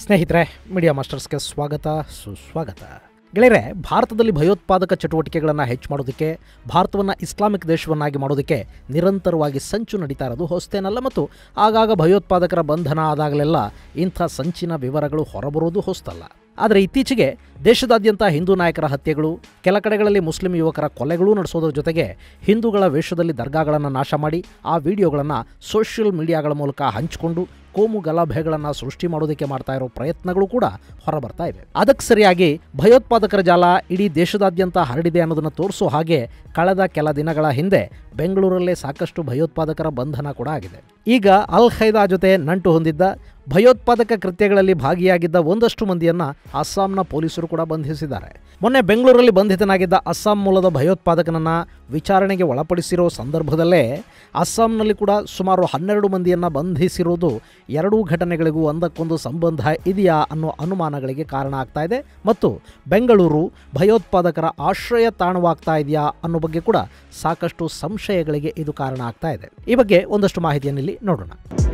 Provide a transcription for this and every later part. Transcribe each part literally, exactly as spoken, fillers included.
ಸ್ನೇಹಿತರೆ, ಮೀಡಿಯಾ ಮಾಸ್ಟರ್ಸ್ಗೆ ಸ್ವಾಗತ ಸುಸ್ವಾಗತ. ಗೆಳೆಯರೆ, ಭಾರತದಲ್ಲಿ ಭಯೋತ್ಪಾದಕ ಚಟುವಟಿಕೆಗಳನ್ನು ಹೆಚ್ಚು ಮಾಡೋದಕ್ಕೆ, ಭಾರತವನ್ನು ಇಸ್ಲಾಮಿಕ್ ದೇಶವನ್ನಾಗಿ ಮಾಡೋದಕ್ಕೆ ನಿರಂತರವಾಗಿ ಸಂಚು ನಡೀತಾ ಇರೋದು ಹೊಸತೇನಲ್ಲ. ಮತ್ತು ಆಗಾಗ ಭಯೋತ್ಪಾದಕರ ಬಂಧನ ಆದಾಗಲೆಲ್ಲ ಇಂಥ ಸಂಚಿನ ವಿವರಗಳು ಹೊರಬರೋದು ಹೊಸತಲ್ಲ. ಆದರೆ ಇತ್ತೀಚೆಗೆ ದೇಶದಾದ್ಯಂತ ಹಿಂದೂ ನಾಯಕರ ಹತ್ಯೆಗಳು, ಕೆಲ ಕಡೆಗಳಲ್ಲಿ ಮುಸ್ಲಿಂ ಯುವಕರ ಕೊಲೆಗಳೂ ನಡೆಸೋದ್ರ ಜೊತೆಗೆ ಹಿಂದೂಗಳ ವೇಷದಲ್ಲಿ ದರ್ಗಾಗಳನ್ನು ನಾಶ ಮಾಡಿ ಆ ವಿಡಿಯೋಗಳನ್ನು ಸೋಷಿಯಲ್ ಮೀಡಿಯಾಗಳ ಮೂಲಕ ಹಂಚಿಕೊಂಡು ಕೋಮು ಗಲಭೆಗಳನ್ನು ಸೃಷ್ಟಿ ಮಾಡೋದಕ್ಕೆ ಮಾಡ್ತಾ ಇರೋ ಪ್ರಯತ್ನಗಳು ಕೂಡ ಹೊರಬರ್ತಾ ಇವೆ. ಅದಕ್ಕೆ ಸರಿಯಾಗಿ ಭಯೋತ್ಪಾದಕರ ಜಾಲ ಇಡೀ ದೇಶದಾದ್ಯಂತ ಹರಡಿದೆ ಅನ್ನೋದನ್ನು ತೋರಿಸೋ ಹಾಗೆ ಕಳೆದ ಕೆಲ ದಿನಗಳ ಹಿಂದೆ ಬೆಂಗಳೂರಲ್ಲೇ ಸಾಕಷ್ಟು ಭಯೋತ್ಪಾದಕರ ಬಂಧನ ಕೂಡ ಆಗಿದೆ. ಈಗ ಅಲ್ ಖೈದಾ ಜೊತೆ ನಂಟು ಹೊಂದಿದ್ದ, ಭಯೋತ್ಪಾದಕ ಕೃತ್ಯಗಳಲ್ಲಿ ಭಾಗಿಯಾಗಿದ್ದ ಒಂದಷ್ಟು ಮಂದಿಯನ್ನು ಅಸ್ಸಾಂನ ಪೊಲೀಸರು ಕೂಡ ಬಂಧಿಸಿದ್ದಾರೆ. ಮೊನ್ನೆ ಬೆಂಗಳೂರಲ್ಲಿ ಬಂಧಿತನಾಗಿದ್ದ ಅಸ್ಸಾಂ ಮೂಲದ ಭಯೋತ್ಪಾದಕನನ್ನು ವಿಚಾರಣೆಗೆ ಒಳಪಡಿಸಿರೋ ಸಂದರ್ಭದಲ್ಲೇ ಅಸ್ಸಾಂನಲ್ಲಿ ಕೂಡ ಸುಮಾರು ಹನ್ನೆರಡು ಮಂದಿಯನ್ನು ಬಂಧಿಸಿರೋದು ಎರಡೂ ಘಟನೆಗಳಿಗೂ ಒಂದಕ್ಕೊಂದು ಸಂಬಂಧ ಇದೆಯಾ ಅನ್ನೋ ಅನುಮಾನಗಳಿಗೆ ಕಾರಣ ಆಗ್ತಾ ಇದೆ. ಮತ್ತು ಬೆಂಗಳೂರು ಭಯೋತ್ಪಾದಕರ ಆಶ್ರಯ ತಾಣವಾಗ್ತಾ ಇದೆಯಾ ಅನ್ನೋ ಬಗ್ಗೆ ಕೂಡ ಸಾಕಷ್ಟು ಸಂಶಯಗಳಿಗೆ ಇದು ಕಾರಣ ಆಗ್ತಾ ಇದೆ. ಈ ಬಗ್ಗೆ ಒಂದಷ್ಟು ಮಾಹಿತಿಯನ್ನು ಇಲ್ಲಿ ನೋಡೋಣ.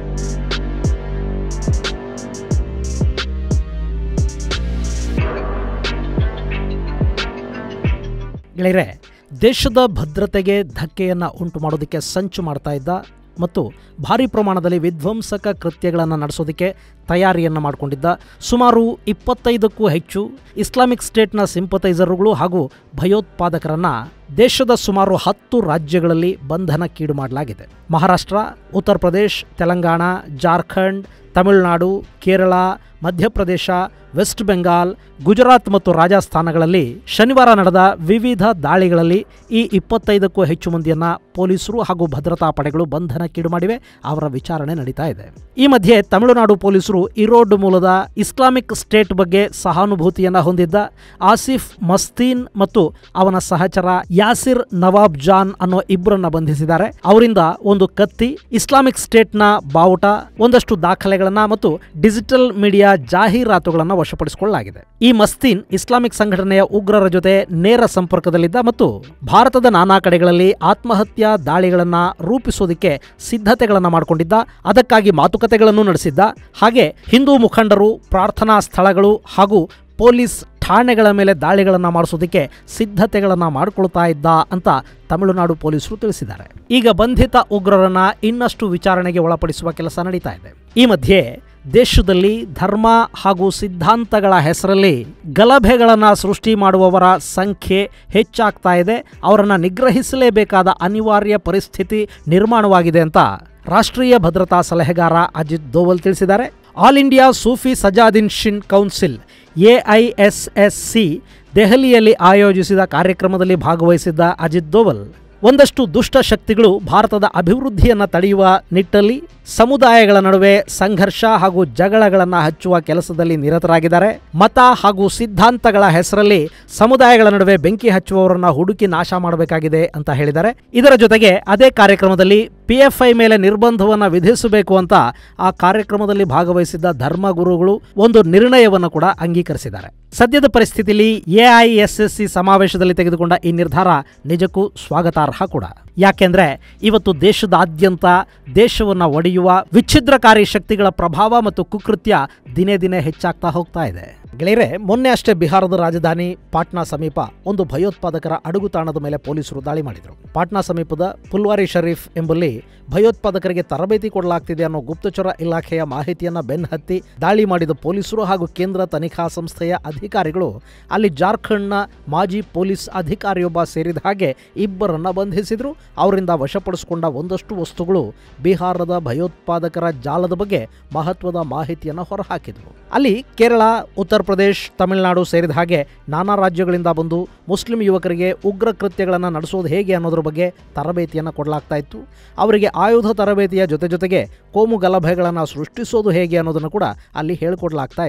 ಗೆಳೆಯರೆ, ದೇಶದ ಭದ್ರತೆಗೆ ಧಕ್ಕೆಯನ್ನು ಉಂಟು ಮಾಡೋದಕ್ಕೆ ಸಂಚು ಮಾಡ್ತಾ ಇದ್ದ ಮತ್ತು ಭಾರೀ ಪ್ರಮಾಣದಲ್ಲಿ ವಿಧ್ವಂಸಕ ಕೃತ್ಯಗಳನ್ನು ನಡೆಸೋದಕ್ಕೆ ತಯಾರಿಯನ್ನು ಮಾಡಿಕೊಂಡಿದ್ದ ಸುಮಾರು ಇಪ್ಪತ್ತೈದಕ್ಕೂ ಹೆಚ್ಚು ಇಸ್ಲಾಮಿಕ್ ಸ್ಟೇಟ್ನ ಸಿಂಪತೈಸರ್ಗಳು ಹಾಗೂ ಭಯೋತ್ಪಾದಕರನ್ನು ದೇಶದ ಸುಮಾರು ಹತ್ತು ರಾಜ್ಯಗಳಲ್ಲಿ ಬಂಧನಕ್ಕೀಡು ಮಾಡಲಾಗಿದೆ. ಮಹಾರಾಷ್ಟ್ರ, ಉತ್ತರ ಪ್ರದೇಶ್, ತೆಲಂಗಾಣ, ಜಾರ್ಖಂಡ್, ತಮಿಳುನಾಡು, ಕೇರಳ, ಮಧ್ಯಪ್ರದೇಶ, ವೆಸ್ಟ್ ಬೆಂಗಾಲ್, ಗುಜರಾತ್ ಮತ್ತು ರಾಜಸ್ಥಾನಗಳಲ್ಲಿ ಶನಿವಾರ ನಡೆದ ವಿವಿಧ ದಾಳಿಗಳಲ್ಲಿ ಈ ಇಪ್ಪತ್ತೈದಕ್ಕೂ ಹೆಚ್ಚು ಮಂದಿಯನ್ನು ಪೊಲೀಸರು ಹಾಗೂ ಭದ್ರತಾ ಪಡೆಗಳು ಬಂಧನಕ್ಕೀಡು ಮಾಡಿವೆ. ಅವರ ವಿಚಾರಣೆ ನಡೀತಾ ಇದೆ. ಈ ಮಧ್ಯೆ ತಮಿಳುನಾಡು ಪೊಲೀಸರು ಇರೋಡ್ ಮೂಲದ ಇಸ್ಲಾಮಿಕ್ ಸ್ಟೇಟ್ ಬಗ್ಗೆ ಸಹಾನುಭೂತಿಯನ್ನು ಹೊಂದಿದ್ದ ಆಸಿಫ್ ಮಸ್ತೀನ್ ಮತ್ತು ಅವನ ಸಹಚರ ಯಾಸಿರ್ ನವಾಬ್ ಜಾನ್ ಅನ್ನೋ ಇಬ್ಬರನ್ನ ಬಂಧಿಸಿದ್ದಾರೆ. ಅವರಿಂದ ಒಂದು ಕತ್ತಿ, ಇಸ್ಲಾಮಿಕ್ ಸ್ಟೇಟ್ನ ಬಾವುಟ, ಒಂದಷ್ಟು ದಾಖಲೆಗಳನ್ನ ಮತ್ತು ಡಿಜಿಟಲ್ ಮೀಡಿಯಾ ಜಾಹೀರಾತುಗಳನ್ನು ವಶಪಡಿಸಿಕೊಳ್ಳಲಾಗಿದೆ. ಈ ಮಸ್ತೀನ್ ಇಸ್ಲಾಮಿಕ್ ಸಂಘಟನೆಯ ಉಗ್ರರ ಜೊತೆ ನೇರ ಸಂಪರ್ಕದಲ್ಲಿದ್ದ ಮತ್ತು ಭಾರತದ ನಾನಾ ಕಡೆಗಳಲ್ಲಿ ಆತ್ಮಹತ್ಯಾ ದಾಳಿಗಳನ್ನು ರೂಪಿಸೋದಕ್ಕೆ ಸಿದ್ಧತೆಗಳನ್ನು ಮಾಡಿಕೊಂಡಿದ್ದ, ಅದಕ್ಕಾಗಿ ಮಾತುಕತೆಗಳನ್ನು ನಡೆಸಿದ್ದ. ಹಾಗೆ ಹಿಂದೂ ಮುಖಂಡರು, ಪ್ರಾರ್ಥನಾ ಸ್ಥಳಗಳು ಹಾಗೂ ಪೊಲೀಸ್ ಠಾಣೆಗಳ ಮೇಲೆ ದಾಳಿಗಳನ್ನು ಮಾಡಿಸೋದಕ್ಕೆ ಸಿದ್ಧತೆಗಳನ್ನು ಮಾಡಿಕೊಳ್ತಾ ಇದ್ದ ಅಂತ ತಮಿಳುನಾಡು ಪೊಲೀಸರು ತಿಳಿಸಿದ್ದಾರೆ. ಈಗ ಬಂಧಿತ ಉಗ್ರರನ್ನ ಇನ್ನಷ್ಟು ವಿಚಾರಣೆಗೆ ಒಳಪಡಿಸುವ ಕೆಲಸ ನಡೀತಾ ಇದೆ. ಈ ಮಧ್ಯೆ ದೇಶದಲ್ಲಿ ಧರ್ಮ ಹಾಗೂ ಸಿದ್ಧಾಂತಗಳ ಹೆಸರಲ್ಲಿ ಗಲಭೆಗಳನ್ನು ಸೃಷ್ಟಿ ಮಾಡುವವರ ಸಂಖ್ಯೆ ಹೆಚ್ಚಾಗ್ತಾ ಇದೆ. ಅವರನ್ನು ನಿಗ್ರಹಿಸಲೇಬೇಕಾದ ಅನಿವಾರ್ಯ ಪರಿಸ್ಥಿತಿ ನಿರ್ಮಾಣವಾಗಿದೆ ಅಂತ ರಾಷ್ಟ್ರೀಯ ಭದ್ರತಾ ಸಲಹೆಗಾರ ಅಜಿತ್ ದೋವಲ್ ತಿಳಿಸಿದ್ದಾರೆ. All India Sufi Sajjadanashin council A I S S C ದೆಹಲಿಯಲ್ಲಿ ಆಯೋಜಿಸಿದ ಕಾರ್ಯಕ್ರಮದಲ್ಲಿ ಭಾಗವಹಿಸಿದ್ದ ಅಜಿತ್ ದೋವಲ್, ಒಂದಷ್ಟು ದುಷ್ಟ ಶಕ್ತಿಗಳು ಭಾರತದ ಅಭಿವೃದ್ಧಿಯನ್ನು ತಡೆಯುವ ನಿಟ್ಟಲ್ಲಿ ಸಮುದಾಯಗಳ ನಡುವೆ ಸಂಘರ್ಷ ಹಾಗೂ ಜಗಳಗಳನ್ನು ಹಚ್ಚುವ ಕೆಲಸದಲ್ಲಿ ನಿರತರಾಗಿದ್ದಾರೆ. ಮತ ಹಾಗೂ ಸಿದ್ಧಾಂತಗಳ ಹೆಸರಲ್ಲಿ ಸಮುದಾಯಗಳ ನಡುವೆ ಬೆಂಕಿ ಹಚ್ಚುವವರನ್ನ ಹುಡುಕಿ ನಾಶ ಮಾಡಬೇಕಾಗಿದೆ ಅಂತ ಹೇಳಿದ್ದಾರೆ. ಇದರ ಜೊತೆಗೆ ಅದೇ ಕಾರ್ಯಕ್ರಮದಲ್ಲಿ ಪಿ ಎಫ್ ಐ ಮೇಲೆ ನಿರ್ಬಂಧವನ್ನು ವಿಧಿಸಬೇಕು ಅಂತ ಆ ಕಾರ್ಯಕ್ರಮದಲ್ಲಿ ಭಾಗವಹಿಸಿದ್ದ ಧರ್ಮಗುರುಗಳು ಒಂದು ನಿರ್ಣಯವನ್ನು ಕೂಡ ಅಂಗೀಕರಿಸಿದ್ದಾರೆ. ಸದ್ಯದ ಪರಿಸ್ಥಿತಿಯಲ್ಲಿ A I S S C ಸಮಾವೇಶದಲ್ಲಿ ತೆಗೆದುಕೊಂಡ ಈ ನಿರ್ಧಾರ ನಿಜಕ್ಕೂ ಸ್ವಾಗತಾರ್ಹ ಕೂಡ. ಯಾಕೆಂದ್ರೆ ಇವತ್ತು ದೇಶದಾದ್ಯಂತ ದೇಶವನ್ನು ಒಡೆಯುವ ವಿಚ್ಛಿದ್ರಕಾರಿ ಶಕ್ತಿಗಳ ಪ್ರಭಾವ ಮತ್ತು ಕುಕೃತ್ಯ ದಿನೇ ದಿನೇ ಹೆಚ್ಚಾಗ್ತಾ ಹೋಗ್ತಾ ಇದೆ. ಗೆಳೆಯರೆ, ಮೊನ್ನೆ ಅಷ್ಟೇ ಬಿಹಾರದ ರಾಜಧಾನಿ ಪಾಟ್ನಾ ಸಮೀಪ ಒಂದು ಭಯೋತ್ಪಾದಕರ ಅಡಗುತಾಣದ ಮೇಲೆ ಪೊಲೀಸರು ದಾಳಿ ಮಾಡಿದರು. ಪಾಟ್ನಾ ಸಮೀಪದ ಪುಲ್ವಾರಿ ಶರೀಫ್ ಎಂಬಲ್ಲಿ ಭಯೋತ್ಪಾದಕರಿಗೆ ತರಬೇತಿ ಕೊಡಲಾಗ್ತಿದೆ ಅನ್ನೋ ಗುಪ್ತಚರ ಇಲಾಖೆಯ ಮಾಹಿತಿಯನ್ನು ಬೆನ್ನಹತ್ತಿ ದಾಳಿ ಮಾಡಿದ ಪೊಲೀಸರು ಹಾಗೂ ಕೇಂದ್ರ ತನಿಖಾ ಸಂಸ್ಥೆಯ ಅಧಿಕಾರಿಗಳು ಅಲ್ಲಿ ಜಾರ್ಖಂಡ್ನ ಮಾಜಿ ಪೊಲೀಸ್ ಅಧಿಕಾರಿಯೊಬ್ಬ ಸೇರಿದ ಹಾಗೆ ಇಬ್ಬರನ್ನ ಬಂಧಿಸಿದ್ರು. ಅವರಿಂದ ವಶಪಡಿಸಿಕೊಂಡ ಒಂದಷ್ಟು ವಸ್ತುಗಳು ಬಿಹಾರದ ಭಯೋತ್ಪಾದಕರ ಜಾಲದ ಬಗ್ಗೆ ಮಹತ್ವದ ಮಾಹಿತಿಯನ್ನು ಹೊರಹಾಕಿದರು. ಅಲ್ಲಿ ಕೇರಳ, ಉತ್ತರ ಪ್ರದೇಶ್, ತಮಿಳುನಾಡು ಸೇರಿದ ಹಾಗೆ ನಾನಾ ರಾಜ್ಯಗಳಿಂದ ಬಂದು ಮುಸ್ಲಿಂ ಯುವಕರಿಗೆ ಉಗ್ರ ಕೃತ್ಯಗಳನ್ನು ನಡೆಸೋದು ಹೇಗೆ ಅನ್ನೋದ್ರ ಬಗ್ಗೆ ತರಬೇತಿಯನ್ನು ಕೊಡಲಾಗ್ತಾ ಇತ್ತು. ಅವರಿಗೆ ಆಯುಧ ತರಬೇತಿಯ ಜೊತೆ ಜೊತೆಗೆ ಕೋಮು ಗಲಭೆಗಳನ್ನು ಸೃಷ್ಟಿಸೋದು ಹೇಗೆ ಅನ್ನೋದನ್ನು ಕೂಡ ಅಲ್ಲಿ ಹೇಳಿಕೊಡ್ಲಾಗ್ತಾ ಇತ್ತು.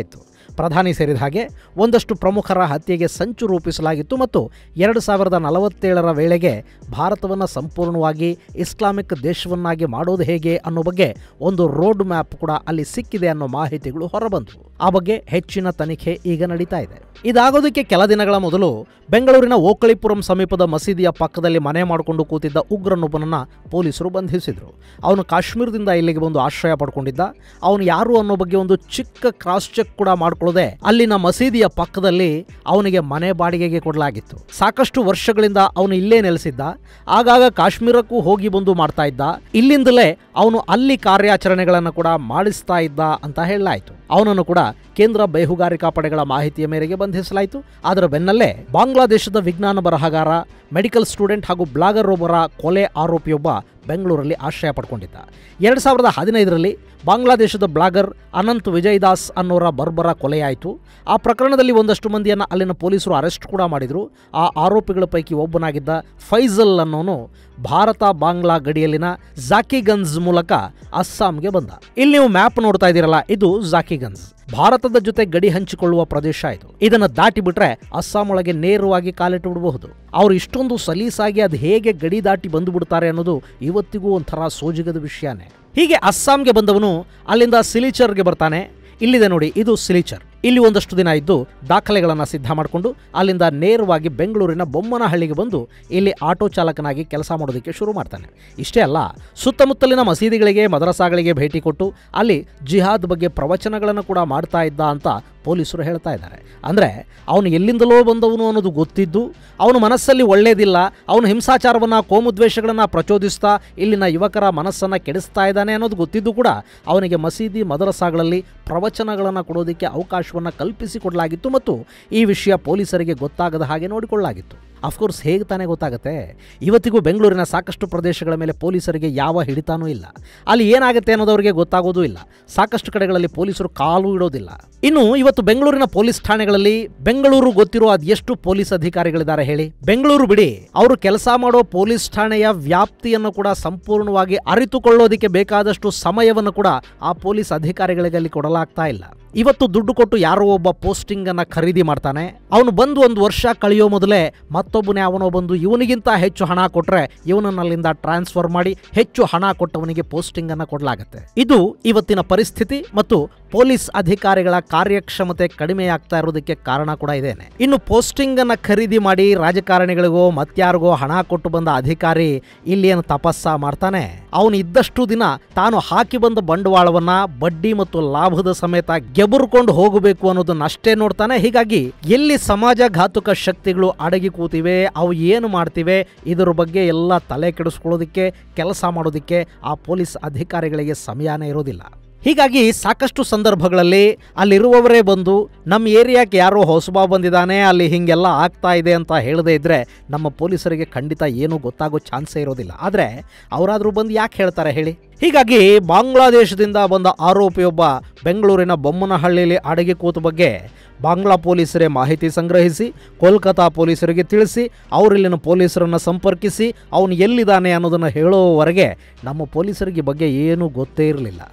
ಪ್ರಧಾನಿ ಸೇರಿದ ಹಾಗೆ ಒಂದಷ್ಟು ಪ್ರಮುಖರ ಹತ್ಯೆಗೆ ಸಂಚು ರೂಪಿಸಲಾಗಿತ್ತು ಮತ್ತು ಎರಡು ಸಾವಿರದ ನಲವತ್ತೇಳರ ವೇಳೆಗೆ ಭಾರತವನ್ನು ಸಂಪೂರ್ಣವಾಗಿ ಇಸ್ಲಾಮಿಕ್ ದೇಶವನ್ನಾಗಿ ಮಾಡೋದು ಹೇಗೆ ಅನ್ನೋ ಬಗ್ಗೆ ಒಂದು ರೋಡ್ ಮ್ಯಾಪ್ ಕೂಡ ಅಲ್ಲಿ ಸಿಕ್ಕಿದೆ ಅನ್ನೋ ಮಾಹಿತಿಗಳು ಹೊರಬಂದವು. ಆ ಬಗ್ಗೆ ಹೆಚ್ಚಿನ ತನಿಖೆ ಈಗ ನಡೀತಾ ಇದೆ. ಇದಾಗೋದಕ್ಕೆ ಕೆಲ ದಿನಗಳ ಮೊದಲು ಬೆಂಗಳೂರಿನ ಓಕಳಿಪುರಂ ಸಮೀಪದ ಮಸೀದಿಯ ಪಕ್ಕದಲ್ಲಿ ಮನೆ ಮಾಡಿಕೊಂಡು ಕೂತಿದ್ದ ಉಗ್ರನೊಬ್ಬನನ್ನ ಪೊಲೀಸರು ಬಂಧಿಸಿದರು. ಅವನು ಕಾಶ್ಮೀರದಿಂದ ಇಲ್ಲಿಗೆ ಬಂದು ಆಶ್ರಯ ಪಡ್ಕೊಂಡಿದ್ದ. ಅವನು ಯಾರು ಅನ್ನೋ ಬಗ್ಗೆ ಒಂದು ಚಿಕ್ಕ ಕ್ರಾಸ್ ಚೆಕ್ ಕೂಡ ಮಾಡ್ಕೊಳ್ಳದೆ ಅಲ್ಲಿನ ಮಸೀದಿಯ ಪಕ್ಕದಲ್ಲಿ ಅವನಿಗೆ ಮನೆ ಬಾಡಿಗೆಗೆ ಕೊಡಲಾಗಿತ್ತು. ಸಾಕಷ್ಟು ವರ್ಷಗಳಿಂದ ಅವನು ಇಲ್ಲೇ ನೆಲೆಸಿದ್ದ. ಆಗಾಗ ಕಾಶ್ಮೀರಕ್ಕೂ ಹೋಗಿ ಬಂದು ಮಾಡ್ತಾ ಇದ್ದ. ಇಲ್ಲಿಂದಲೇ ಅವನು ಅಲ್ಲಿ ಕಾರ್ಯಾಚರಣೆಗಳನ್ನು ಕೂಡ ಮಾಡಿಸ್ತಾ ಇದ್ದ ಅಂತ ಹೇಳಲಾಯಿತು. ಅವನನ್ನು ಕೂಡ ಕೇಂದ್ರ ಬೇಹುಗಾರಿಕಾ ಪಡೆಗಳ ಮಾಹಿತಿಯ ಮೇರೆಗೆ ಬಂಧಿಸಲಾಯಿತು. ಅದರ ಬೆನ್ನಲ್ಲೇ ಬಾಂಗ್ಲಾದೇಶದ ವಿಜ್ಞಾನ ಬರಹಗಾರ, ಮೆಡಿಕಲ್ ಸ್ಟೂಡೆಂಟ್ ಹಾಗೂ ಬ್ಲಾಗರ್ ಒಬ್ಬರ ಕೊಲೆ ಆರೋಪಿಯೊಬ್ಬ ಬೆಂಗಳೂರಲ್ಲಿ ಆಶ್ರಯ ಪಡ್ಕೊಂಡಿದ್ದ. ಎರಡು ಸಾವಿರದ ಹದಿನೈದರಲ್ಲಿ ಬಾಂಗ್ಲಾದೇಶದ ಬ್ಲಾಗರ್ ಅನಂತ್ ವಿಜಯ್ ದಾಸ್ ಅನ್ನೋರ ಬರ್ಬರ ಕೊಲೆಯಾಯಿತು. ಆ ಪ್ರಕರಣದಲ್ಲಿ ಒಂದಷ್ಟು ಮಂದಿಯನ್ನು ಅಲ್ಲಿನ ಪೊಲೀಸರು ಅರೆಸ್ಟ್ ಕೂಡ ಮಾಡಿದರು. ಆ ಆರೋಪಿಗಳ ಪೈಕಿ ಒಬ್ಬನಾಗಿದ್ದ ಫೈಜಲ್ ಅನ್ನೋನು ಭಾರತ ಬಾಂಗ್ಲಾ ಗಡಿಯಲ್ಲಿನ ಜಾಕಿಗಂಜ್ ಮೂಲಕ ಅಸ್ಸಾಂಗೆ ಬಂದ. ಇಲ್ಲಿ ನೀವು ಮ್ಯಾಪ್ ನೋಡ್ತಾ ಇದ್ದೀರಲ್ಲ, ಇದು ಜಾಕಿಗಂಜ್ ಭಾರತದ ಜೊತೆ ಗಡಿ ಹಂಚಿಕೊಳ್ಳುವ ಪ್ರದೇಶ ಇದು. ಇದನ್ನು ದಾಟಿ ಬಿಟ್ರೆ ಅಸ್ಸಾಂ ಒಳಗೆ ನೇರವಾಗಿ ಕಾಲಿಟ್ಟು ಬಿಡಬಹುದು. ಅವರು ಇಷ್ಟೊಂದು ಸಲೀಸಾಗಿ ಅದು ಹೇಗೆ ಗಡಿ ದಾಟಿ ಬಂದು ಬಿಡ್ತಾರೆ ಅನ್ನೋದು ಇವತ್ತಿಗೂ ಒಂಥರ ಸೋಜಿಗದ ವಿಷಯನೇ. ಹೀಗೆ ಅಸ್ಸಾಂಗೆ ಬಂದವನು ಅಲ್ಲಿಂದ ಸಿಲಿಚರ್ಗೆ ಬರ್ತಾನೆ. ಇಲ್ಲಿದೆ ನೋಡಿ, ಇದು ಸಿಲಿಚರ್. ಇಲ್ಲಿ ಒಂದಷ್ಟು ದಿನ ಇದ್ದು ದಾಖಲೆಗಳನ್ನು ಸಿದ್ಧ ಮಾಡಿಕೊಂಡು ಅಲ್ಲಿಂದ ನೇರವಾಗಿ ಬೆಂಗಳೂರಿನ ಬೊಮ್ಮನಹಳ್ಳಿಗೆ ಬಂದು ಇಲ್ಲಿ ಆಟೋ ಚಾಲಕನಾಗಿ ಕೆಲಸ ಮಾಡೋದಕ್ಕೆ ಶುರು ಮಾಡ್ತಾನೆ. ಇಷ್ಟೇ ಅಲ್ಲ, ಸುತ್ತಮುತ್ತಲಿನ ಮಸೀದಿಗಳಿಗೆ, ಮದರಸಾಗಳಿಗೆ ಭೇಟಿ ಕೊಟ್ಟು ಅಲ್ಲಿ ಜಿಹಾದ್ ಬಗ್ಗೆ ಪ್ರವಚನಗಳನ್ನು ಕೂಡ ಮಾಡ್ತಾ ಇದ್ದ ಅಂತ ಪೊಲೀಸರು ಹೇಳ್ತಾ ಇದ್ದಾರೆ. ಅಂದರೆ ಅವನು ಎಲ್ಲಿಂದಲೋ ಬಂದವನು ಅನ್ನೋದು ಗೊತ್ತಿದ್ದು, ಅವನ ಮನಸ್ಸಲ್ಲಿ ಒಳ್ಳೇದಿಲ್ಲ, ಅವನು ಹಿಂಸಾಚಾರವನ್ನು, ಕೋಮುದ್ವೇಷಗಳನ್ನು ಪ್ರಚೋದಿಸ್ತಾ ಇಲ್ಲಿನ ಯುವಕರ ಮನಸ್ಸನ್ನು ಕೆಡಿಸ್ತಾ ಇದ್ದಾನೆ ಅನ್ನೋದು ಗೊತ್ತಿದ್ದು ಕೂಡ ಅವನಿಗೆ ಮಸೀದಿ, ಮದರಸಾಗಳಲ್ಲಿ ಪ್ರವಚನಗಳನ್ನು ಕೊಡೋದಕ್ಕೆ ಅವಕಾಶವನ್ನು ಕಲ್ಪಿಸಿಕೊಡಲಾಗಿತ್ತು ಮತ್ತು ಈ ವಿಷಯ ಪೊಲೀಸರಿಗೆ ಗೊತ್ತಾಗದ ಹಾಗೆ ನೋಡಿಕೊಳ್ಳಲಾಗಿತ್ತು. ಅಫ್ಕೋರ್ಸ್ ಹೇಗೆ ತಾನೇ ಗೊತ್ತಾಗುತ್ತೆ? ಇವತ್ತಿಗೂ ಬೆಂಗಳೂರಿನ ಸಾಕಷ್ಟು ಪ್ರದೇಶಗಳ ಮೇಲೆ ಪೊಲೀಸರಿಗೆ ಯಾವ ಹಿಡಿತಾನೂ ಇಲ್ಲ. ಅಲ್ಲಿ ಏನಾಗುತ್ತೆ ಅನ್ನೋದವ್ರಿಗೆ ಗೊತ್ತಾಗೋದೂ ಇಲ್ಲ. ಸಾಕಷ್ಟು ಕಡೆಗಳಲ್ಲಿ ಪೊಲೀಸರು ಕಾಲು ಇಡೋದಿಲ್ಲ. ಇನ್ನು ಇವತ್ತು ಬೆಂಗಳೂರಿನ ಪೊಲೀಸ್ ಠಾಣೆಗಳಲ್ಲಿ ಬೆಂಗಳೂರು ಗೊತ್ತಿರೋ ಅದೆಷ್ಟು ಪೊಲೀಸ್ ಅಧಿಕಾರಿಗಳಿದ್ದಾರೆ ಹೇಳಿ? ಬೆಂಗಳೂರು ಬಿಡಿ, ಅವರು ಕೆಲಸ ಮಾಡೋ ಪೊಲೀಸ್ ಠಾಣೆಯ ವ್ಯಾಪ್ತಿಯನ್ನು ಕೂಡ ಸಂಪೂರ್ಣವಾಗಿ ಅರಿತುಕೊಳ್ಳೋದಕ್ಕೆ ಬೇಕಾದಷ್ಟು ಸಮಯವನ್ನು ಕೂಡ ಆ ಪೊಲೀಸ್ ಅಧಿಕಾರಿಗಳಿಗೆ ಅಲ್ಲಿ ಕೊಡಲಾಗ್ತಾ ಇಲ್ಲ. ಇವತ್ತು ದುಡ್ಡು ಕೊಟ್ಟು ಯಾರೋ ಒಬ್ಬ ಪೋಸ್ಟಿಂಗ್ ಅನ್ನ ಖರೀದಿ ಮಾಡ್ತಾನೆ. ಅವನು ಬಂದು ಒಂದು ವರ್ಷ ಕಳೆಯೋ ಮೊದಲೇ ಮತ್ತೊಬ್ಬನೇ ಅವನೋ ಬಂದು ಇವನಿಗಿಂತ ಹೆಚ್ಚು ಹಣ ಕೊಟ್ರೆ ಇವನನ್ನಲ್ಲಿಂದ ಟ್ರಾನ್ಸ್ಫರ್ ಮಾಡಿ ಹೆಚ್ಚು ಹಣ ಕೊಟ್ಟವನಿಗೆ ಪೋಸ್ಟಿಂಗ್ ಅನ್ನ ಕೊಡಲಾಗುತ್ತೆ. ಇದು ಇವತ್ತಿನ ಪರಿಸ್ಥಿತಿ ಮತ್ತು ಪೊಲೀಸ್ ಅಧಿಕಾರಿಗಳ ಕಾರ್ಯಕ್ಷಮತೆ ಕಡಿಮೆಯಾಗ್ತಾ ಇರೋದಕ್ಕೆ ಕಾರಣ ಕೂಡ ಇದೇನೆ. ಇನ್ನು ಪೋಸ್ಟಿಂಗ್ ಅನ್ನ ಖರೀದಿ ಮಾಡಿ ರಾಜಕಾರಣಿಗಳಿಗೋ ಮತ್ಯಾರಿಗೋ ಹಣ ಕೊಟ್ಟು ಬಂದ ಅಧಿಕಾರಿ ಇಲ್ಲಿ ಏನು ತಪಸ್ಸ ಮಾಡ್ತಾನೆ? ಅವನು ಇದ್ದಷ್ಟು ದಿನ ತಾನು ಹಾಕಿ ಬಂದ ಬಂಡವಾಳವನ್ನ ಬಡ್ಡಿ ಮತ್ತು ಲಾಭದ ಸಮೇತ ಗೆಬುರ್ಕೊಂಡು ಹೋಗಬೇಕು ಅನ್ನೋದನ್ನಷ್ಟೇ ನೋಡ್ತಾನೆ. ಹೀಗಾಗಿ ಎಲ್ಲಿ ಸಮಾಜಘಾತುಕ ಶಕ್ತಿಗಳು ಅಡಗಿ ಕೂತಿವೆ, ಅವು ಏನು ಮಾಡ್ತಿವೆ, ಇದರ ಬಗ್ಗೆ ಎಲ್ಲ ತಲೆ ಕೆಡಿಸ್ಕೊಳ್ಳೋದಕ್ಕೆ, ಕೆಲಸ ಮಾಡೋದಕ್ಕೆ ಆ ಪೊಲೀಸ್ ಅಧಿಕಾರಿಗಳಿಗೆ ಸಮಯನೇ ಇರೋದಿಲ್ಲ. ಹೀಗಾಗಿ ಸಾಕಷ್ಟು ಸಂದರ್ಭಗಳಲ್ಲಿ ಅಲ್ಲಿರುವವರೇ ಬಂದು ನಮ್ಮ ಏರಿಯಾಕ್ಕೆ ಯಾರೋ ಹೊಸಬ ಬಂದಿದ್ದಾನೆ, ಅಲ್ಲಿ ಹೀಗೆಲ್ಲ ಆಗ್ತಾ ಇದೆ ಅಂತ ಹೇಳದೇ ಇದ್ದರೆ ನಮ್ಮ ಪೊಲೀಸರಿಗೆ ಖಂಡಿತ ಏನೂ ಗೊತ್ತಾಗೋ ಚಾನ್ಸೇ ಇರೋದಿಲ್ಲ. ಆದರೆ ಅವರಾದರೂ ಬಂದು ಯಾಕೆ ಹೇಳ್ತಾರೆ ಹೇಳಿ? ಹೀಗಾಗಿ ಬಾಂಗ್ಲಾದೇಶದಿಂದ ಬಂದ ಆರೋಪಿಯೊಬ್ಬ ಬೆಂಗಳೂರಿನ ಬೊಮ್ಮನಹಳ್ಳಿಯಲ್ಲಿ ಅಡಗಿ ಕೂತ ಬಗ್ಗೆ ಬಾಂಗ್ಲಾ ಪೊಲೀಸರೇ ಮಾಹಿತಿ ಸಂಗ್ರಹಿಸಿ ಕೋಲ್ಕತಾ ಪೊಲೀಸರಿಗೆ ತಿಳಿಸಿ ಅವರಿಲ್ಲಿನ ಪೊಲೀಸರನ್ನು ಸಂಪರ್ಕಿಸಿ ಅವನು ಎಲ್ಲಿದ್ದಾನೆ ಅನ್ನೋದನ್ನು ಹೇಳೋವರೆಗೆ ನಮ್ಮ ಪೊಲೀಸರಿಗೆ ಬಗ್ಗೆ ಏನೂ ಗೊತ್ತೇ ಇರಲಿಲ್ಲ.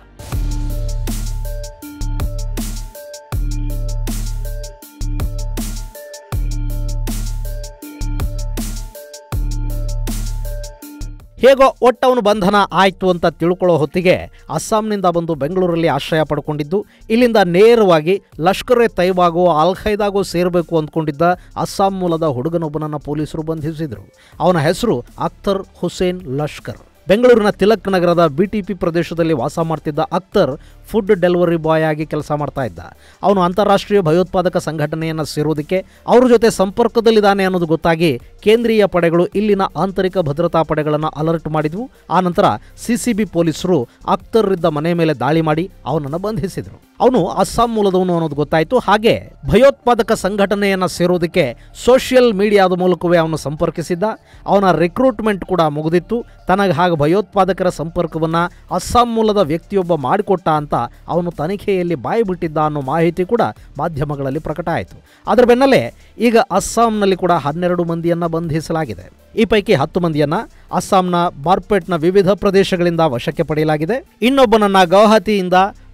ಹೇಗೋ ಒಟ್ಟವನು ಬಂಧನ ಆಯಿತು ಅಂತ ತಿಳ್ಕೊಳ್ಳೋ ಹೊತ್ತಿಗೆ ಅಸ್ಸಾಂನಿಂದ ಬಂದು ಬೆಂಗಳೂರಲ್ಲಿ ಆಶ್ರಯ ಪಡ್ಕೊಂಡಿದ್ದು, ಇಲ್ಲಿಂದ ನೇರವಾಗಿ ಲಷ್ಕರ್ ಎ ತೈಬಾಗೋ ಅಲ್ ಖೈದಾಗೋ ಸೇರಬೇಕು ಅಂದ್ಕೊಂಡಿದ್ದ ಅಸ್ಸಾಂ ಮೂಲದ ಹುಡುಗನೊಬ್ಬನನ್ನು ಪೊಲೀಸರು ಬಂಧಿಸಿದರು. ಅವನ ಹೆಸರು ಅಖ್ತರ್ ಹುಸೇನ್ ಲಷ್ಕರ್. ಬೆಂಗಳೂರಿನ ತಿಲಕ್ ನಗರದ ಬಿ ಟಿ ಪಿ ಪ್ರದೇಶದಲ್ಲಿ ವಾಸ ಮಾಡ್ತಿದ್ದ ಅಖ್ತರ್ ಫುಡ್ ಡೆಲಿವರಿ ಬಾಯ್ ಆಗಿ ಕೆಲಸ ಮಾಡ್ತಾ ಇದ್ದ. ಅವನು ಅಂತಾರಾಷ್ಟ್ರೀಯ ಭಯೋತ್ಪಾದಕ ಸಂಘಟನೆಯನ್ನು ಸೇರೋದಕ್ಕೆ ಅವ್ರ ಜೊತೆ ಸಂಪರ್ಕದಲ್ಲಿದ್ದಾನೆ ಅನ್ನೋದು ಗೊತ್ತಾಗಿ ಕೇಂದ್ರೀಯ ಪಡೆಗಳು ಇಲ್ಲಿನ ಆಂತರಿಕ ಭದ್ರತಾ ಪಡೆಗಳನ್ನು ಅಲರ್ಟ್ ಮಾಡಿದ್ವು. ಆನಂತರ ಸಿ ಸಿ ಬಿ ಪೊಲೀಸರು ಅಖ್ತರ್ ಇದ್ದ ಮನೆ ಮೇಲೆ ದಾಳಿ ಮಾಡಿ ಅವನನ್ನು ಬಂಧಿಸಿದರು. ಅವನು ಅಸ್ಸಾಂ ಮೂಲದವನು ಅನ್ನೋದು ಗೊತ್ತಾಯಿತು. ಹಾಗೆ ಭಯೋತ್ಪಾದಕ ಸಂಘಟನೆಯನ್ನು ಸೇರೋದಕ್ಕೆ ಸೋಷಿಯಲ್ ಮೀಡಿಯಾದ ಮೂಲಕವೇ ಅವನು ಸಂಪರ್ಕಿಸಿದ್ದ. ಅವನ ರಿಕ್ರೂಟ್ಮೆಂಟ್ ಕೂಡ ಮುಗಿದಿತ್ತು. ತನಗೆ ಹಾಗೆ ಭಯೋತ್ಪಾದಕರ ಸಂಪರ್ಕವನ್ನು ಅಸ್ಸಾಂ ಮೂಲದ ವ್ಯಕ್ತಿಯೊಬ್ಬ ಮಾಡಿಕೊಟ್ಟ ಅಂತ ಅವನು ತನಿಖೆಯಲ್ಲಿ ಬಾಯಿ ಬಿಟ್ಟಿದ್ದ ಅನ್ನೋ ಮಾಹಿತಿ ಕೂಡ ಮಾಧ್ಯಮಗಳಲ್ಲಿ ಪ್ರಕಟ ಆಯಿತು. ಅದರ ಬೆನ್ನಲ್ಲೇ ಈಗ ಅಸ್ಸಾಂನಲ್ಲಿ ಕೂಡ ಹನ್ನೆರಡು ಮಂದಿಯನ್ನು ಬಂಧಿಸಲಾಗಿದೆ. ಈ ಪೈಕಿ ಹತ್ತು ಮಂದಿಯನ್ನು ಅಸ್ಸಾಂನ ಬಾರ್ಪೇಟ್ನ ವಿವಿಧ ಪ್ರದೇಶಗಳಿಂದ ವಶಕ್ಕೆ ಪಡೆಯಲಾಗಿದೆ. ಇನ್ನೊಬ್ಬನನ್ನ ಗೌಹಾತಿಯಿಂದ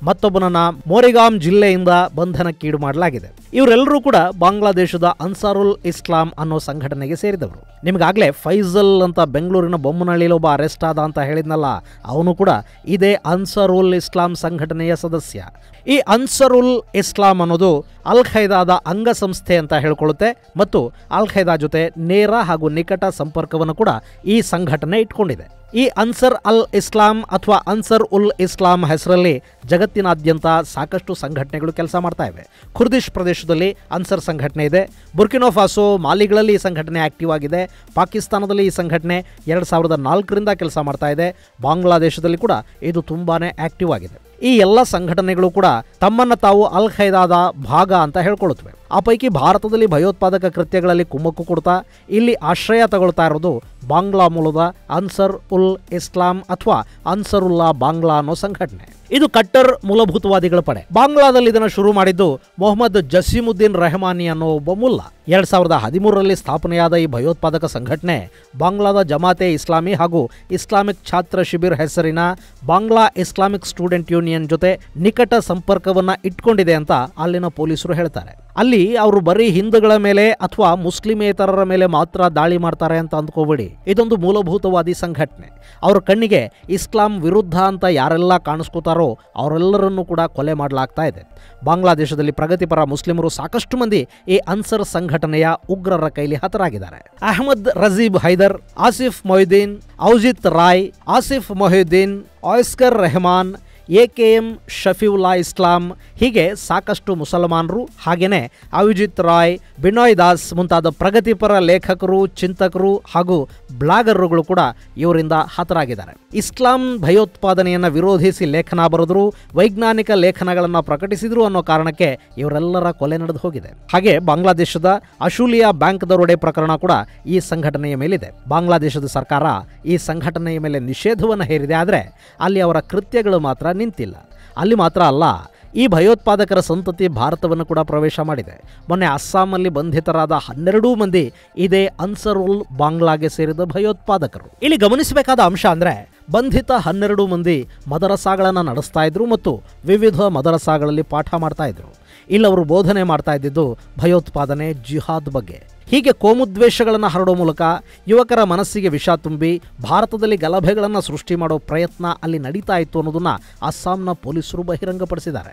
ಮತ್ತೊಬ್ಬನನ್ನ ಮೋರಿಗಾಮ್ ಜಿಲ್ಲೆಯಿಂದ ಬಂಧನಕ್ಕೀಡು ಮಾಡಲಾಗಿದೆ. ಇವರೆಲ್ಲರೂ ಕೂಡ ಬಾಂಗ್ಲಾದೇಶದ ಅನ್ಸಾರುಲ್ ಇಸ್ಲಾಂ ಅನ್ನೋ ಸಂಘಟನೆಗೆ ಸೇರಿದವರು. ನಿಮಗಾಗಲೇ ಫೈಜಲ್ ಅಂತ ಬೆಂಗಳೂರಿನ ಬೊಮ್ಮನಹಳ್ಳಿಯಲ್ಲಿ ಒಬ್ಬ ಅರೆಸ್ಟ್ ಆದ ಅಂತ ಹೇಳಿದ್ನಲ್ಲ, ಅವನು ಕೂಡ ಇದೇ ಅನ್ಸಾರುಲ್ ಇಸ್ಲಾಂ ಸಂಘಟನೆಯ ಸದಸ್ಯ. ಈ ಅನ್ಸರುಲ್ ಇಸ್ಲಾಂ ಅನ್ನೋದು ಅಲ್ ಖೈದಾದ ಅಂಗಸಂಸ್ಥೆ ಅಂತ ಹೇಳ್ಕೊಳ್ಳುತ್ತೆ ಮತ್ತು ಅಲ್ ಖೈದಾ ಜೊತೆ ನೇರ ಹಾಗೂ ನಿಕಟ ಸಂಪರ್ಕವನ್ನು ಕೂಡ ಈ ಸಂಘಟನೆ ಇಟ್ಕೊಂಡಿದೆ. ಈ ಅನ್ಸರ್ ಅಲ್ ಇಸ್ಲಾಂ ಅಥವಾ ಅನ್ಸರ್ ಉಲ್ ಇಸ್ಲಾಂ ಹೆಸರಲ್ಲಿ ಜಗತ್ತಿನಾದ್ಯಂತ ಸಾಕಷ್ಟು ಸಂಘಟನೆಗಳು ಕೆಲಸ ಮಾಡ್ತಾ ಇವೆ. ಖುರ್ದಿಶ್ ಪ್ರದೇಶದಲ್ಲಿ ಅನ್ಸರ್ ಸಂಘಟನೆ ಇದೆ. ಬುರ್ಕಿನೋ ಫಾಸೋ, ಮಾಲಿಗಳಲ್ಲಿ ಈ ಸಂಘಟನೆ ಆಕ್ಟಿವ್ ಆಗಿದೆ. ಪಾಕಿಸ್ತಾನದಲ್ಲಿ ಈ ಸಂಘಟನೆ ಎರಡು ಸಾವಿರದ ನಾಲ್ಕರಿಂದ ಕೆಲಸ ಮಾಡ್ತಾ ಇದೆ. ಬಾಂಗ್ಲಾದೇಶದಲ್ಲಿ ಕೂಡ ಇದು ತುಂಬಾನೇ ಆಕ್ಟಿವ್ ಆಗಿದೆ. ಈ ಎಲ್ಲ ಸಂಘಟನೆಗಳು ಕೂಡ ತಮ್ಮನ್ನು ತಾವು ಅಲ್ ಖೈದಾದ ಭಾಗ ಅಂತ ಹೇಳ್ಕೊಳ್ಳುತ್ತವೆ. ಆ ಪೈಕಿ ಭಾರತದಲ್ಲಿ ಭಯೋತ್ಪಾದಕ ಕೃತ್ಯಗಳಲ್ಲಿ ಕುಮ್ಮಕ್ಕು ಕೊಡ್ತಾ ಇಲ್ಲಿ ಆಶ್ರಯ ತಗೊಳ್ತಾ ಇರೋದು ಬಾಂಗ್ಲಾ ಮೂಲದ ಅನ್ಸರ್ ಉಲ್ ಇಸ್ಲಾಂ ಅಥವಾ ಅನ್ಸರುಲ್ಲಾ ಬಾಂಗ್ಲಾ ಅನ್ನೋ ಸಂಘಟನೆ. ಇದು ಕಟ್ಟರ್ ಮೂಲಭೂತವಾದಿಗಳ ಪಡೆ. ಬಾಂಗ್ಲಾದಲ್ಲಿ ಇದನ್ನು ಶುರು ಮಾಡಿದ್ದು ಮೊಹಮ್ಮದ್ ಜಸೀಮುದ್ದೀನ್ ರೆಹಮಾನಿ ಅನ್ನೋ ಒಬ್ಬ ಮುಲ್ಲಾ. ಎರಡ್ ಸಾವಿರದ ಹದಿಮೂರರಲ್ಲಿ ಸ್ಥಾಪನೆಯಾದ ಈ ಭಯೋತ್ಪಾದಕ ಸಂಘಟನೆ ಬಾಂಗ್ಲಾದ ಜಮಾತೆ ಇಸ್ಲಾಮಿ ಹಾಗೂ ಇಸ್ಲಾಮಿಕ್ ಛಾತ್ರ ಶಿಬಿರ್ ಹೆಸರಿನ ಬಾಂಗ್ಲಾ ಇಸ್ಲಾಮಿಕ್ ಸ್ಟೂಡೆಂಟ್ ಯೂನಿಯನ್ ಜೊತೆ ನಿಕಟ ಸಂಪರ್ಕವನ್ನ ಇಟ್ಕೊಂಡಿದೆ ಅಂತ ಅಲ್ಲಿನ ಪೊಲೀಸರು ಹೇಳ್ತಾರೆ. ಅಲ್ಲಿ ಅವರು ಬರೀ ಹಿಂದೂಗಳ ಮೇಲೆ ಅಥವಾ ಮುಸ್ಲಿಮೇತರರ ಮೇಲೆ ಮಾತ್ರ ದಾಳಿ ಮಾಡ್ತಾರೆ ಅಂತ ಅಂದ್ಕೋಬೇಡಿ. ಇದೊಂದು ಮೂಲಭೂತವಾದಿ ಸಂಘಟನೆ. ಅವರ ಕಣ್ಣಿಗೆ ಇಸ್ಲಾಂ ವಿರುದ್ಧ ಅಂತ ಯಾರೆಲ್ಲ ಕಾಣಿಸ್ಕೋತಾರೋ ಅವರೆಲ್ಲರನ್ನೂ ಕೂಡ ಕೊಲೆ ಮಾಡಲಾಗ್ತಾ ಇದೆ. ಬಾಂಗ್ಲಾದೇಶದಲ್ಲಿ ಪ್ರಗತಿಪರ ಮುಸ್ಲಿಮರು ಸಾಕಷ್ಟು ಮಂದಿ ಈ ಅನ್ಸರ್ ಸಂಘಟನೆಯ ಉಗ್ರರ ಕೈಲಿ ಹತರಾಗಿದ್ದಾರೆ. Ahmed Rajib Haider, Asif Mohiuddin, Avijit Roy, Asif Mohiuddin, Oyasiqur Rahman, A K M Shafiul Islam, ಹೀಗೆ ಸಾಕಷ್ಟು ಮುಸಲ್ಮಾನರು, ಹಾಗೇನೆ ಅವಿಜಿತ್ ರಾಯ್, ಬಿನೋಯ್ ದಾಸ್ ಮುಂತಾದ ಪ್ರಗತಿಪರ ಲೇಖಕರು, ಚಿಂತಕರು ಹಾಗೂ ಬ್ಲಾಗರ್ಗಳು ಕೂಡ ಇವರಿಂದ ಹತರಾಗಿದ್ದಾರೆ. ಇಸ್ಲಾಂ ಭಯೋತ್ಪಾದನೆಯನ್ನು ವಿರೋಧಿಸಿ ಲೇಖನ ಬರೆದರು, ವೈಜ್ಞಾನಿಕ ಲೇಖನಗಳನ್ನು ಪ್ರಕಟಿಸಿದರು ಅನ್ನೋ ಕಾರಣಕ್ಕೆ ಇವರೆಲ್ಲರ ಕೊಲೆ ನಡೆದು ಹೋಗಿದೆ. ಹಾಗೆ ಬಾಂಗ್ಲಾದೇಶದ ಅಶೂಲಿಯಾ ಬ್ಯಾಂಕ್ ದರೋಡೆ ಪ್ರಕರಣ ಕೂಡ ಈ ಸಂಘಟನೆಯ ಮೇಲಿದೆ. ಬಾಂಗ್ಲಾದೇಶದ ಸರ್ಕಾರ ಈ ಸಂಘಟನೆಯ ಮೇಲೆ ನಿಷೇಧವನ್ನು ಹೇರಿದೆ. ಆದರೆ ಅಲ್ಲಿ ಅವರ ಕೃತ್ಯಗಳು ಮಾತ್ರ ನಿಂತಿಲ್ಲ. ಅಲ್ಲಿ ಮಾತ್ರ ಅಲ್ಲ, ಈ ಭಯೋತ್ಪಾದಕರ ಸಂತತಿ ಭಾರತವನ್ನು ಕೂಡ ಪ್ರವೇಶ ಮಾಡಿದೆ. ಮೊನ್ನೆ ಅಸ್ಸಾಂನಲ್ಲಿ ಬಂಧಿತರಾದ ಹನ್ನೆರಡು ಮಂದಿ ಇದೇ ಅನ್ಸರುಲ್ ಬಾಂಗ್ಲಾಗೆ ಸೇರಿದ ಭಯೋತ್ಪಾದಕರು. ಇಲ್ಲಿ ಗಮನಿಸಬೇಕಾದ ಅಂಶ ಅಂದರೆ, ಬಂಧಿತ ಹನ್ನೆರಡು ಮಂದಿ ಮದರಸಾಗಳನ್ನು ನಡೆಸ್ತಾ ಇದ್ರು ಮತ್ತು ವಿವಿಧ ಮದರಸಾಗಳಲ್ಲಿ ಪಾಠ ಮಾಡ್ತಾ ಇದ್ರು. ಇಲ್ಲವರು ಬೋಧನೆ ಮಾಡ್ತಾ ಇದ್ದಿದ್ದು ಭಯೋತ್ಪಾದನೆ, ಜಿಹಾದ್ ಬಗ್ಗೆ. ಹೀಗೆ ಕೋಮುದ್ವೇಷಗಳನ್ನು ಹರಡೋ ಮೂಲಕ ಯುವಕರ ಮನಸ್ಸಿಗೆ ವಿಷ ತುಂಬಿ ಭಾರತದಲ್ಲಿ ಗಲಭೆಗಳನ್ನು ಸೃಷ್ಟಿ ಮಾಡೋ ಪ್ರಯತ್ನ ಅಲ್ಲಿ ನಡೀತಾ ಇತ್ತು ಅನ್ನೋದನ್ನ ಅಸ್ಸಾಂನ ಪೊಲೀಸರು ಬಹಿರಂಗಪಡಿಸಿದ್ದಾರೆ.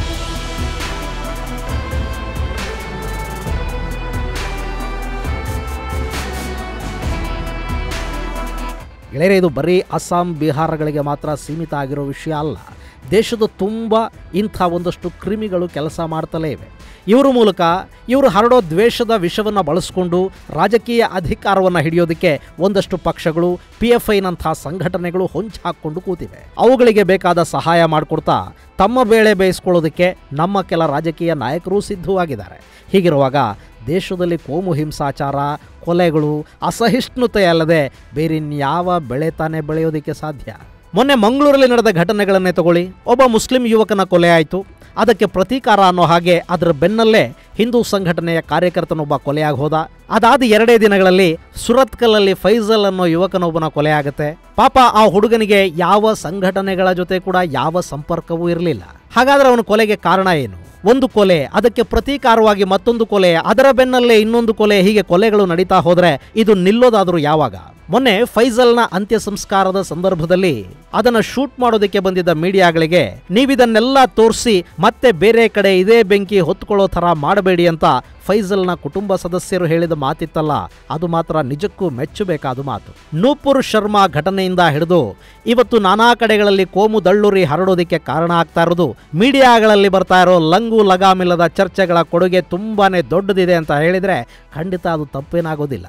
ಗೆಳೆಯರೆ, ಇದು ಬರೀ ಅಸ್ಸಾಂ, ಬಿಹಾರಗಳಿಗೆ ಮಾತ್ರ ಸೀಮಿತ ಆಗಿರೋ ವಿಷಯ ಅಲ್ಲ. ದೇಶದ ತುಂಬ ಇಂಥ ಒಂದಷ್ಟು ಕ್ರಿಮಿಗಳು ಕೆಲಸ ಮಾಡ್ತಲೇ ಇವೆ. ಇವರ ಮೂಲಕ ಇವರು ಹರಡೋ ದ್ವೇಷದ ವಿಷವನ್ನು ಬಳಸಿಕೊಂಡು ರಾಜಕೀಯ ಅಧಿಕಾರವನ್ನು ಹಿಡಿಯೋದಕ್ಕೆ ಒಂದಷ್ಟು ಪಕ್ಷಗಳು, ಪಿ ಎಫ್ ಐನಂಥ ಸಂಘಟನೆಗಳು ಹೊಂಚು ಹಾಕ್ಕೊಂಡು ಕೂತಿವೆ. ಅವುಗಳಿಗೆ ಬೇಕಾದ ಸಹಾಯ ಮಾಡಿಕೊಡ್ತಾ ತಮ್ಮ ಬೇಳೆ ಬೇಯಿಸ್ಕೊಳ್ಳೋದಕ್ಕೆ ನಮ್ಮ ಕೆಲ ರಾಜಕೀಯ ನಾಯಕರು ಸಿದ್ಧವಾಗಿದ್ದಾರೆ. ಹೀಗಿರುವಾಗ ದೇಶದಲ್ಲಿ ಕೋಮು ಹಿಂಸಾಚಾರ, ಕೊಲೆಗಳು, ಅಸಹಿಷ್ಣುತೆ ಅಲ್ಲದೆ ಬೇರಿನ್ಯಾವ ಬೆಳೆ ತಾನೇ ಬೆಳೆಯೋದಕ್ಕೆ ಸಾಧ್ಯ? ಮೊನ್ನೆ ಮಂಗಳೂರಲ್ಲಿ ನಡೆದ ಘಟನೆಗಳನ್ನೇ ತಗೊಳ್ಳಿ. ಒಬ್ಬ ಮುಸ್ಲಿಂ ಯುವಕನ ಕೊಲೆ ಆಯಿತು. ಅದಕ್ಕೆ ಪ್ರತೀಕಾರ ಅನ್ನೋ ಹಾಗೆ ಅದರ ಬೆನ್ನಲ್ಲೇ ಹಿಂದೂ ಸಂಘಟನೆಯ ಕಾರ್ಯಕರ್ತನೊಬ್ಬ ಕೊಲೆಯಾಗಿ ಹೋದ. ಅದಾದ ಎರಡೇ ದಿನಗಳಲ್ಲಿ ಸುರತ್ಕಲ್ಲಲ್ಲಿ ಫೈಜಲ್ ಅನ್ನೋ ಯುವಕನೊಬ್ಬನ ಕೊಲೆ ಆಗುತ್ತೆ. ಪಾಪ ಆ ಹುಡುಗನಿಗೆ ಯಾವ ಸಂಘಟನೆಗಳ ಜೊತೆ ಕೂಡ ಯಾವ ಸಂಪರ್ಕವೂ ಇರಲಿಲ್ಲ. ಹಾಗಾದ್ರೆ ಅವನ ಕೊಲೆಗೆ ಕಾರಣ ಏನು? ಒಂದು ಕೊಲೆ, ಅದಕ್ಕೆ ಪ್ರತೀಕಾರವಾಗಿ ಮತ್ತೊಂದು ಕೊಲೆ, ಅದರ ಬೆನ್ನಲ್ಲೇ ಇನ್ನೊಂದು ಕೊಲೆ, ಹೀಗೆ ಕೊಲೆಗಳು ನಡೀತಾ ಹೋದ್ರೆ ಇದು ನಿಲ್ಲೋದಾದರೂ ಯಾವಾಗ? ಮೊನ್ನೆ ಫೈಜಲ್ನ ಅಂತ್ಯ ಸಂಸ್ಕಾರದ ಸಂದರ್ಭದಲ್ಲಿ ಅದನ್ನು ಶೂಟ್ ಮಾಡೋದಕ್ಕೆ ಬಂದಿದ್ದ ಮೀಡಿಯಾಗಳಿಗೆ ನೀವಿದನ್ನೆಲ್ಲ ತೋರಿಸಿ ಮತ್ತೆ ಬೇರೆ ಕಡೆ ಇದೇ ಬೆಂಕಿ ಹೊತ್ಕೊಳ್ಳೋ ಥರ ಮಾಡಬೇಡಿ ಅಂತ ಫೈಜಲ್ನ ಕುಟುಂಬ ಸದಸ್ಯರು ಹೇಳಿದ ಮಾತಿತ್ತಲ್ಲ, ಅದು ಮಾತ್ರ ನಿಜಕ್ಕೂ ಮೆಚ್ಚಬೇಕಾದ ಮಾತು. ನೂಪುರ್ ಶರ್ಮಾ ಘಟನೆಯಿಂದ ಹಿಡಿದು ಇವತ್ತು ನಾನಾ ಕಡೆಗಳಲ್ಲಿ ಕೋಮು ದಳ್ಳುರಿ ಹರಡೋದಕ್ಕೆ ಕಾರಣ ಆಗ್ತಾ ಇರೋದು ಮೀಡಿಯಾಗಳಲ್ಲಿ ಬರ್ತಾ ಇರೋ ಲಂಗು ಲಗಾಮಿಲ್ಲದ ಚರ್ಚೆಗಳ ಕೊಡುಗೆ ತುಂಬಾನೇ ದೊಡ್ಡದಿದೆ ಅಂತ ಹೇಳಿದರೆ ಖಂಡಿತ ಅದು ತಪ್ಪೇನಾಗೋದಿಲ್ಲ.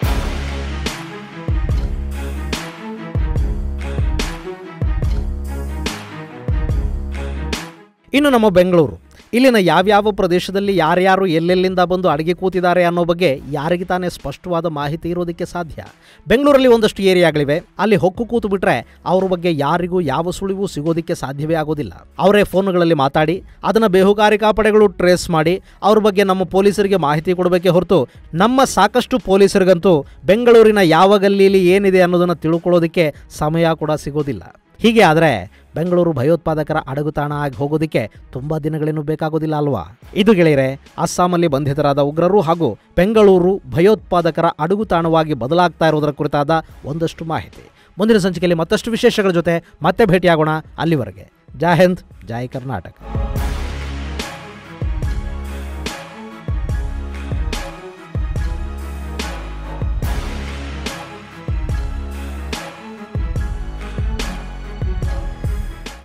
ಇನ್ನು ನಮ್ಮ ಬೆಂಗಳೂರು, ಇಲ್ಲಿನ ಯಾವ್ಯಾವ ಪ್ರದೇಶದಲ್ಲಿ ಯಾರ್ಯಾರು ಎಲ್ಲೆಲ್ಲಿಂದ ಬಂದು ಅಡಗಿ ಕೂತಿದ್ದಾರೆ ಅನ್ನೋ ಬಗ್ಗೆ ಯಾರಿಗೆ ತಾನೇ ಸ್ಪಷ್ಟವಾದ ಮಾಹಿತಿ ಇರೋದಕ್ಕೆ ಸಾಧ್ಯ? ಬೆಂಗಳೂರಲ್ಲಿ ಒಂದಷ್ಟು ಏರಿಯಾಗಳಿವೆ, ಅಲ್ಲಿ ಹೊಕ್ಕು ಕೂತು ಬಿಟ್ರೆ ಅವ್ರ ಬಗ್ಗೆ ಯಾರಿಗೂ ಯಾವ ಸುಳಿವು ಸಿಗೋದಕ್ಕೆ ಸಾಧ್ಯವೇ ಆಗೋದಿಲ್ಲ. ಅವರೇ ಫೋನ್ಗಳಲ್ಲಿ ಮಾತಾಡಿ ಅದನ್ನು ಬೇಹುಗಾರಿಕಾ ಪಡೆಗಳು ಟ್ರೇಸ್ ಮಾಡಿ ಅವ್ರ ಬಗ್ಗೆ ನಮ್ಮ ಪೊಲೀಸರಿಗೆ ಮಾಹಿತಿ ಕೊಡಬೇಕೇ ಹೊರತು ನಮ್ಮ ಸಾಕಷ್ಟು ಪೊಲೀಸರಿಗಂತೂ ಬೆಂಗಳೂರಿನ ಯಾವ ಗಲ್ಲಿಯಲ್ಲಿ ಏನಿದೆ ಅನ್ನೋದನ್ನು ತಿಳ್ಕೊಳ್ಳೋದಕ್ಕೆ ಸಮಯ ಕೂಡ ಸಿಗೋದಿಲ್ಲ. ಹೀಗೆ ಆದರೆ ಬೆಂಗಳೂರು ಭಯೋತ್ಪಾದಕರ ಅಡಗುತಾಣ ಆಗಿ ಹೋಗೋದಕ್ಕೆ ತುಂಬ ದಿನಗಳೇನು ಬೇಕಾಗೋದಿಲ್ಲ ಅಲ್ವಾ? ಇದು ಗೆಳೆಯರೆ, ಅಸ್ಸಾಮಲ್ಲಿ ಬಂಧಿತರಾದ ಉಗ್ರರು ಹಾಗೂ ಬೆಂಗಳೂರು ಭಯೋತ್ಪಾದಕರ ಅಡಗುತಾಣವಾಗಿ ಬದಲಾಗ್ತಾ ಇರೋದರ ಕುರಿತಾದ ಒಂದಷ್ಟು ಮಾಹಿತಿ. ಮುಂದಿನ ಸಂಚಿಕೆಯಲ್ಲಿ ಮತ್ತಷ್ಟು ವಿಶೇಷಗಳ ಜೊತೆ ಮತ್ತೆ ಭೇಟಿಯಾಗೋಣ. ಅಲ್ಲಿವರೆಗೆ ಜೈ ಹಿಂದ್, ಜೈ ಕರ್ನಾಟಕ.